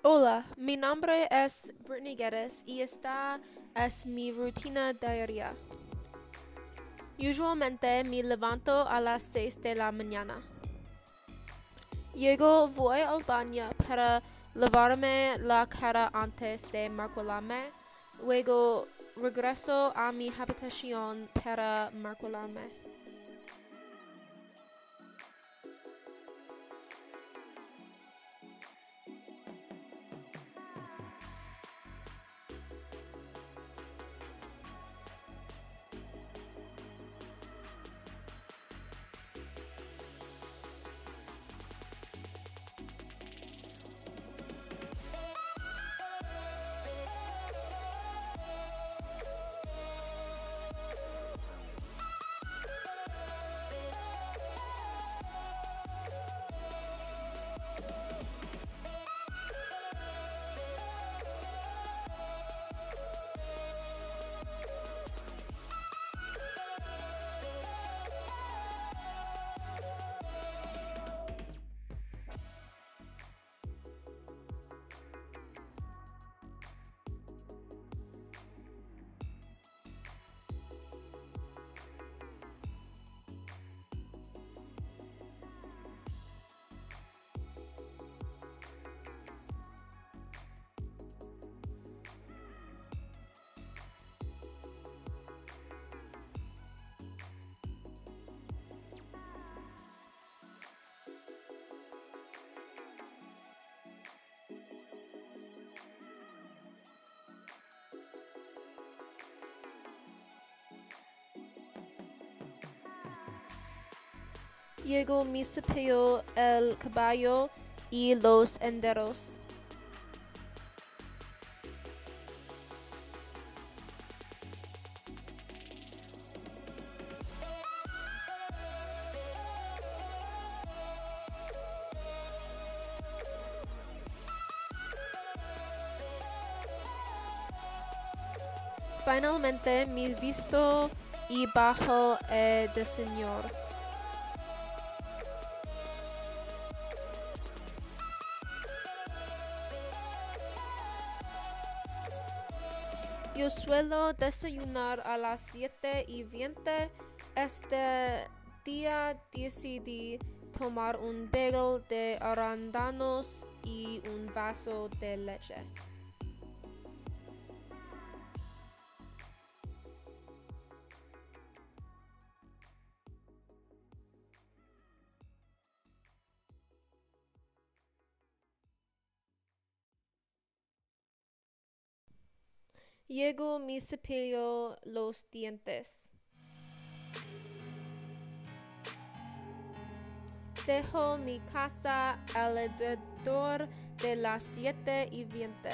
Hola, mi nombre es Brittany Geddes y esta es mi rutina diaria. Usualmente me levanto a las 6 de la mañana. Luego voy al baño para lavarme la cara antes de maquillarme. Luego regreso a mi habitación para maquillarme. Luego me cepillo el cabello y los enteros. Finalmente me visto y bajo de señor. Yo suelo desayunar a las 7:20. Este día decidí tomar un bagel de arándanos y un vaso de leche. Luego me cepillo los dientes. Dejo mi casa alrededor de las 7:20.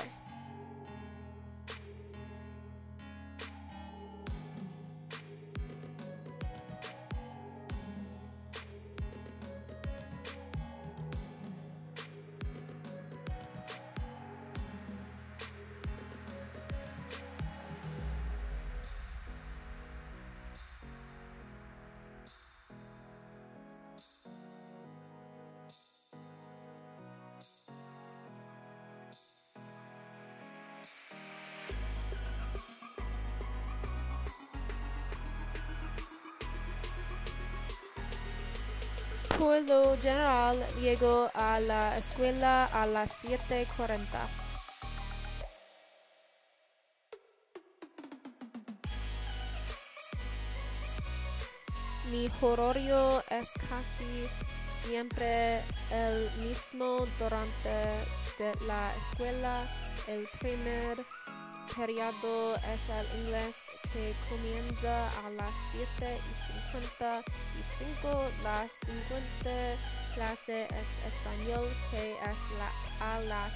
Por lo general, llego a la escuela a las 7:40. Mi horario es casi siempre el mismo durante la escuela. El primer periodo es el inglés, que comienza a las 7:55. La siguiente clase es español, que es a las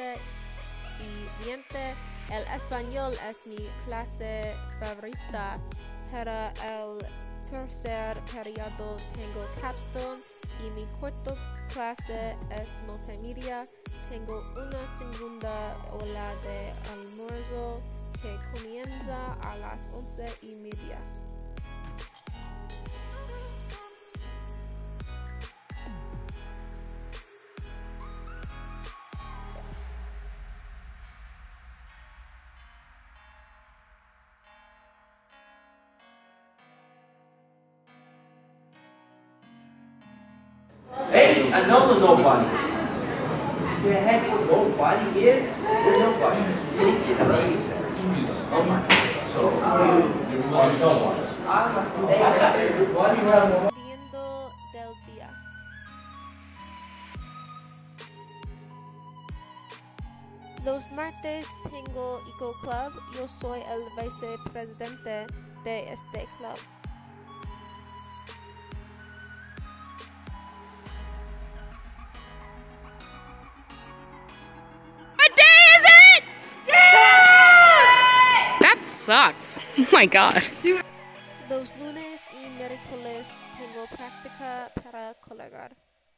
9:20. El español es mi clase favorita. Para el tercer periodo tengo capstone y mi cuarta clase es multimedia. Tengo una segunda hora de almuerzo que comienza a las 11:30. Hey, another nobody. The heck, nobody here? We're nobody. Oh my God. So, Viendo del día. Los martes tengo Eco Club. Yo soy el vicepresidente de este club. What day is it? Yeah! That sucked. Oh my god. Los lunes y miércoles tengo práctica para colegar.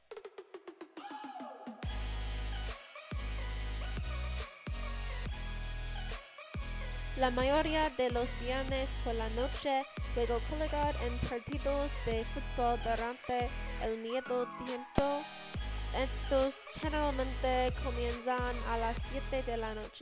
La mayoría de los viernes por la noche juego colegar en partidos de fútbol durante el medio tiempo. Estos generalmente comienzan a las 7 de la noche.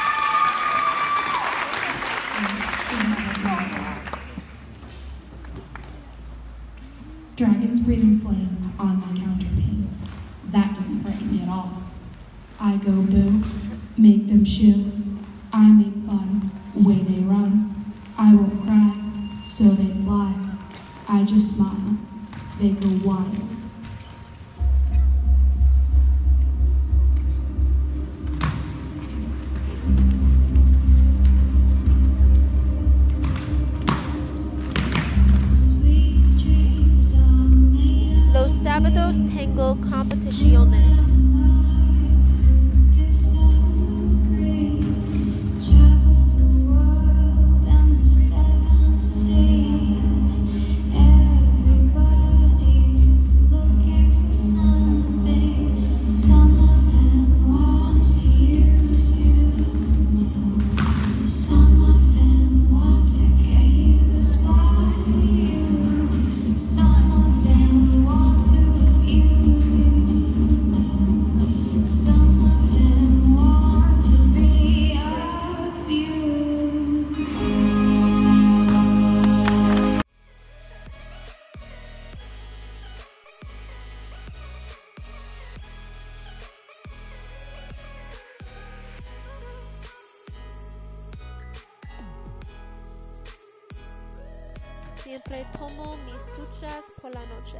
Dragon's breathing flame on my counterpane. That doesn't frighten me at all. I go boo, make them shoo. I make fun, way they run. I won't cry, so they fly. I just smile, they go wild. Los sábados tengo competiciones. Siempre tomo mis duchas por la noche.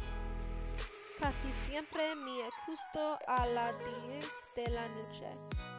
Casi siempre me acuesto a las 10 de la noche.